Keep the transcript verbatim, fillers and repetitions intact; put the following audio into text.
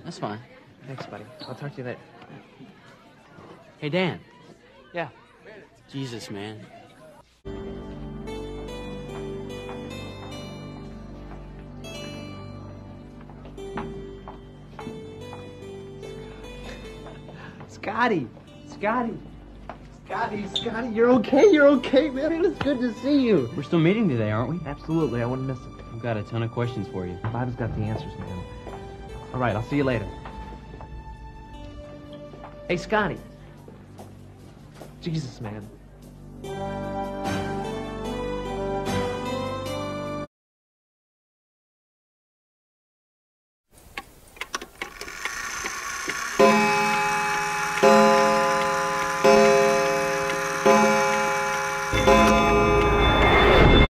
That's fine. Thanks, buddy. I'll talk to you later. Hey, Dan. Yeah. Jesus, man. Scotty! Scotty! Scotty, Scotty, you're okay, you're okay, man. It's good to see you. We're still meeting today, aren't we? Absolutely, I wouldn't miss it. I've got a ton of questions for you. Bob's got the answers, man. All right, I'll see you later. Hey, Scotty. Jesus, man.